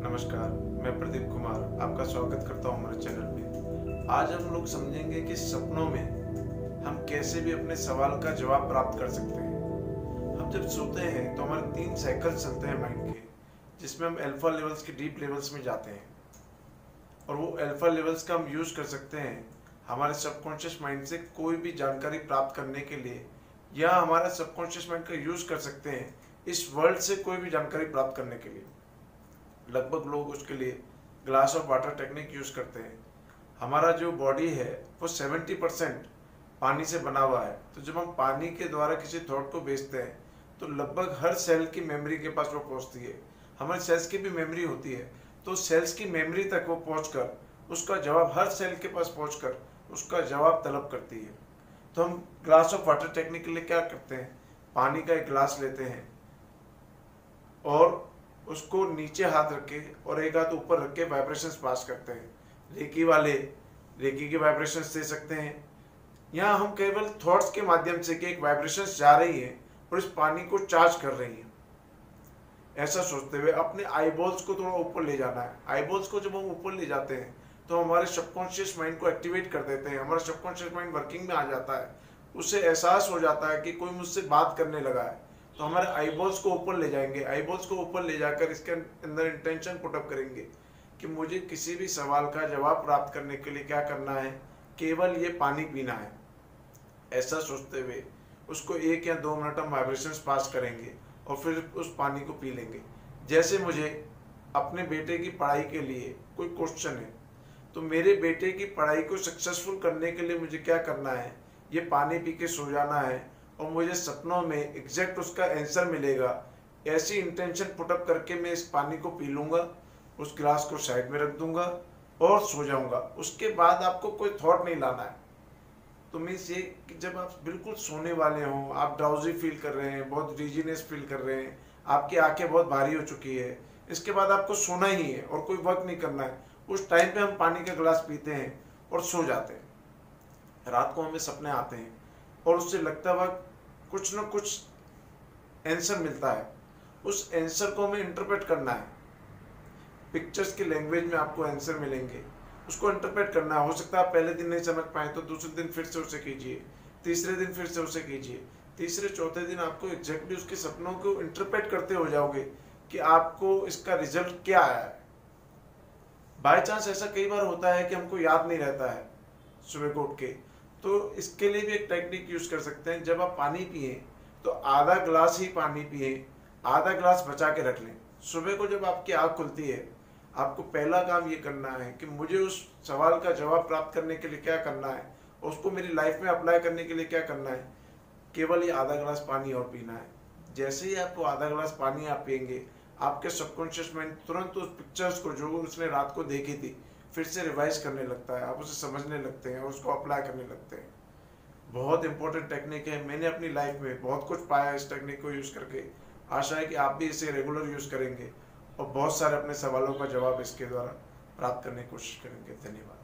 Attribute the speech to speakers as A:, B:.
A: नमस्कार, मैं प्रदीप कुमार आपका स्वागत करता हूं हमारे चैनल पे। आज हम लोग समझेंगे कि सपनों में हम कैसे भी अपने सवाल का जवाब प्राप्त कर सकते हैं। हम जब सोते हैं तो हमारे 3 साइकिल चलते हैं माइंड के, जिसमें हम अल्फा लेवल्स के डीप लेवल्स में जाते हैं और वो अल्फा लेवल्स का हम यूज कर सकते हैं हमारे सबकॉन्शियस माइंड से कोई भी जानकारी प्राप्त करने के लिए, या हमारा सबकॉन्शियस माइंड का यूज कर सकते हैं इस वर्ल्ड से कोई भी जानकारी प्राप्त करने के लिए। लगभग लोग उसके लिए glass of water technique use करते हैं। हमारा जो बॉडी है वो 70% पानी से बना हुआ है, तो जब हम पानी के द्वारा किसी थॉट को भेजते हैं तो लगभग हर सेल की मेमोरी के पास वो पहुंचती है। हमारे सेल्स की भी मेमोरी होती है, तो सेल्स की मेमोरी तक वो पहुंचकर उसका जवाब हर सेल के पास पहुंचकर उसका जवाब तलब करती है। तो हम ग्लास ऑफ वाटर टेक्निक के लिए क्या करते हैं, पानी का एक गिलास लेते हैं और उसको नीचे हाथ रख के और एक हाथ ऊपर रख के वाइब्रेशंस पास करते हैं। रेकी वाले रेकी के वाइब्रेशंस दे सकते हैं, या हम केवल थॉट्स के माध्यम से कि एक वाइब्रेशंस जा रही है और इस पानी को चार्ज कर रही है, ऐसा सोचते हुए अपने आईबॉल्स को थोड़ा ऊपर ले जाना है। आईबॉल्स को जब हम ऊपर ले जाते हैं तो हमारे सबकॉन्शियस माइंड को एक्टिवेट कर देते हैं। हमारा सबकॉन्शियस माइंड वर्किंग में आ जाता है, उससे एहसास हो जाता है कि कोई मुझसे बात करने लगा है, तो हमारे आईबॉल्स को ऊपर ले जाएंगे। आईबॉल्स को ऊपर ले जाकर इसके अंदर इंटेंशन पुट अप करेंगे कि मुझे किसी भी सवाल का जवाब प्राप्त करने के लिए क्या करना है, केवल ये पानी पीना है। ऐसा सोचते हुए उसको 1 या 2 मिनट हम वाइब्रेशंस पास करेंगे और फिर उस पानी को पी लेंगे। जैसे मुझे अपने बेटे की पढ़ाई के लिए कोई क्वेश्चन है, तो मेरे बेटे की पढ़ाई को सक्सेसफुल करने के लिए मुझे क्या करना है, ये पानी पी के सो जाना है और मुझे सपनों में एग्जैक्ट उसका आंसर मिलेगा। ऐसी इंटेंशन पुटअप करके मैं इस पानी को पी लूँगा, उस गिलास को साइड में रख दूंगा और सो जाऊंगा। उसके बाद आपको कोई थॉट नहीं लाना है। तो मीन्स ये कि जब आप बिल्कुल सोने वाले हों, आप ड्राउजी फील कर रहे हैं, बहुत डिजीनेस फील कर रहे हैं, आपकी आंखें बहुत भारी हो चुकी है, इसके बाद आपको सोना ही है और कोई वर्क नहीं करना है, उस टाइम पे हम पानी का गिलास पीते हैं और सो जाते हैं। रात को हमें सपने आते हैं और उससे लगता हुआ कुछ न कुछ आंसर मिलता है। उस आंसर को हमें इंटरप्रेट करना है। पिक्चर्स की लैंग्वेज में आपको आंसर मिलेंगे, उसको इंटरप्रेट करना है। हो सकता है आप पहले दिन नहीं समझ पाए तो दूसरे दिन फिर से उसे कीजिए, तीसरे दिन फिर से उसे कीजिए, तीसरे चौथे दिन आपको एग्जैक्टली उसके सपनों को इंटरप्रेट करते हो जाओगे कि आपको इसका रिजल्ट क्या आया है। बाय चांस ऐसा कई बार होता है कि हमको याद नहीं रहता है सुबह को उठ के, तो इसके लिए भी एक टेक्निक यूज कर सकते हैं। जब आप पानी पिए तो आधा गिलास ही पानी पिए, आधा गिलास बचा के रख लें। सुबह को जब आपकी आँख खुलती है, आपको पहला काम ये करना है कि मुझे उस सवाल का जवाब प्राप्त करने के लिए क्या करना है, उसको मेरी लाइफ में अप्लाई करने के लिए क्या करना है, केवल ये आधा गिलास पानी और पीना है। जैसे ही आपको आधा गिलास पानी आप पिएंगे, आपके सबकॉन्शियस माइंड तुरंत उस पिक्चर्स को जो उसने रात को देखी थी फिर से रिवाइज करने लगता है, आप उसे समझने लगते हैं और उसको अप्लाई करने लगते हैं। बहुत इंपॉर्टेंट टेक्निक है, मैंने अपनी लाइफ में बहुत कुछ पाया इस टेक्निक को यूज़ करके। आशा है कि आप भी इसे रेगुलर यूज़ करेंगे और बहुत सारे अपने सवालों का जवाब इसके द्वारा प्राप्त करने की कोशिश करेंगे। धन्यवाद।